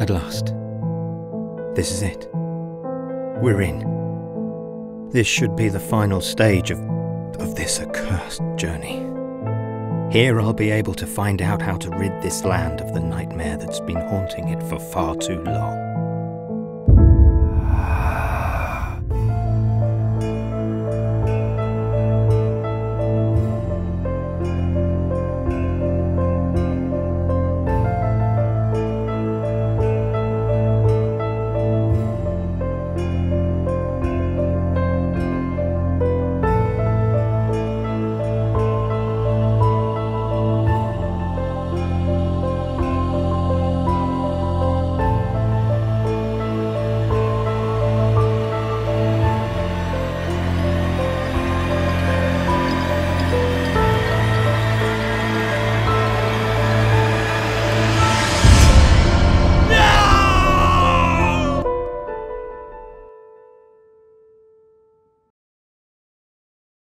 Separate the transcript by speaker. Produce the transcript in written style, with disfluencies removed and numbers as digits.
Speaker 1: At last. This is it. We're in. This should be the final stage of this accursed journey. Here I'll be able to find out how to rid this land of the nightmare that's been haunting it for far too long.